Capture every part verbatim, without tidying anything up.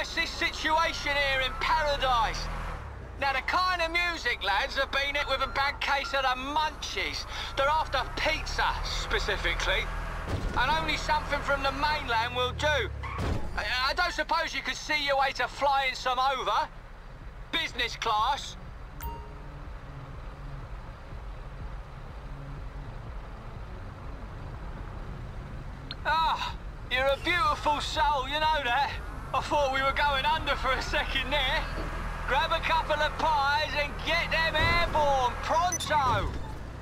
crisis situation here in Paradise. Now, the kind of music lads have been hit with a bad case of the munchies. They're after pizza, specifically. And only something from the mainland will do. I, I don't suppose you could see your way to flying some over? Business class? Ah, you're a beautiful soul, you know that. I thought we were going under for a second there. Grab a couple of pies and get them airborne, pronto!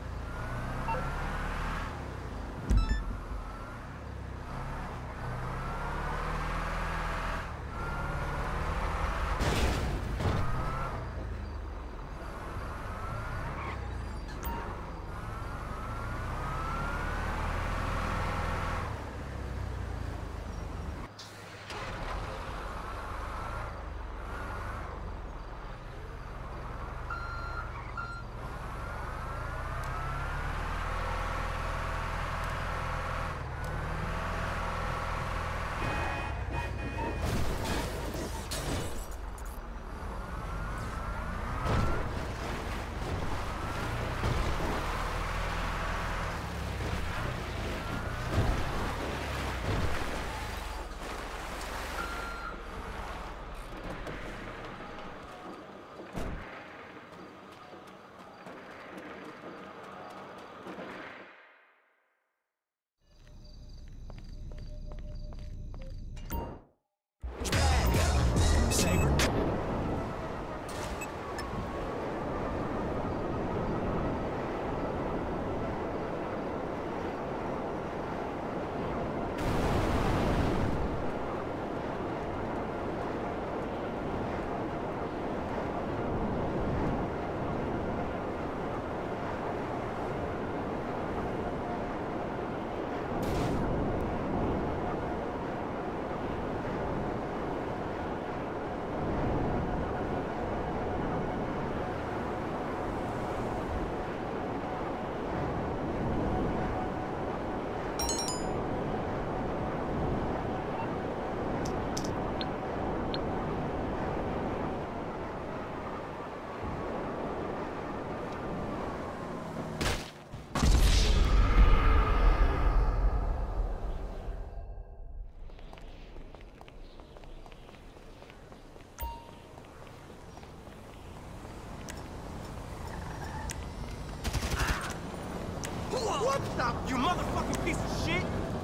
What the? You motherfucking piece of shit!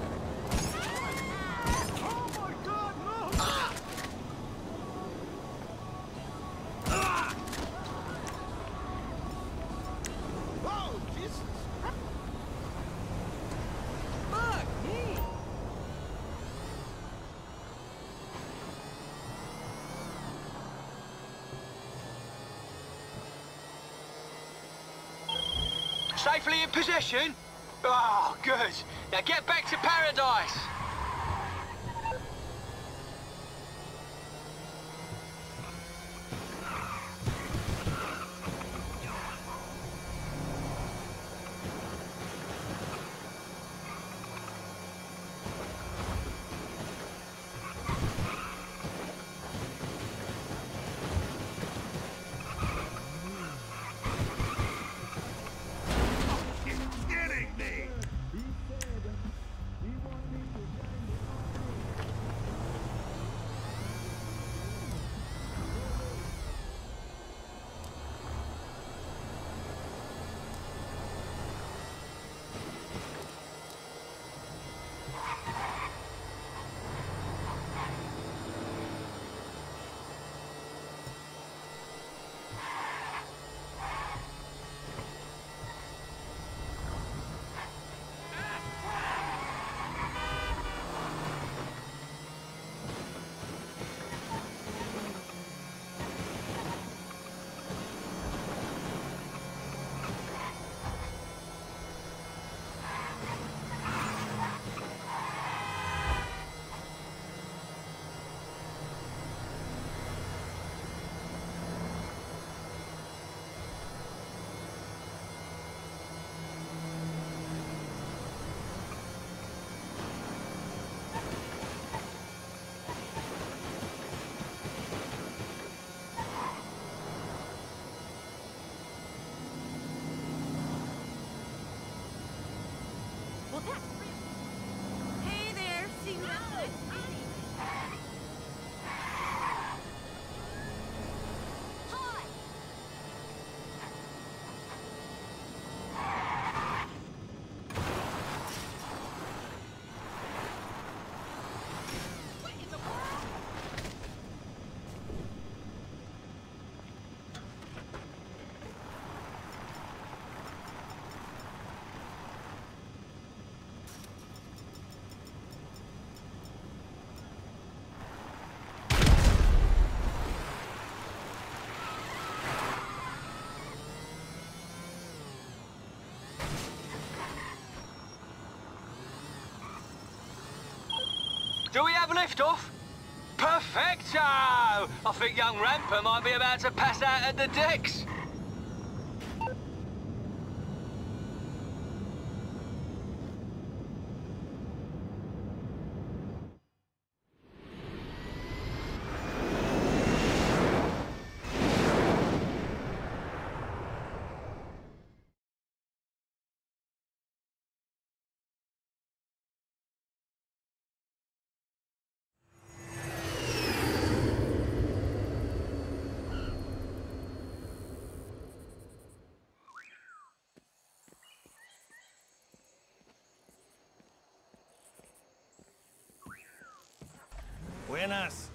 Oh my god, no! Ah! Ah! Oh, Jesus! Fuck me! Safely in possession? Oh, good. Now get back to Paradise. Hey there, see who that's with? Hi! What in the world? Do we have liftoff? Perfecto! I think young Ramper might be about to pass out at the decks. Buenas.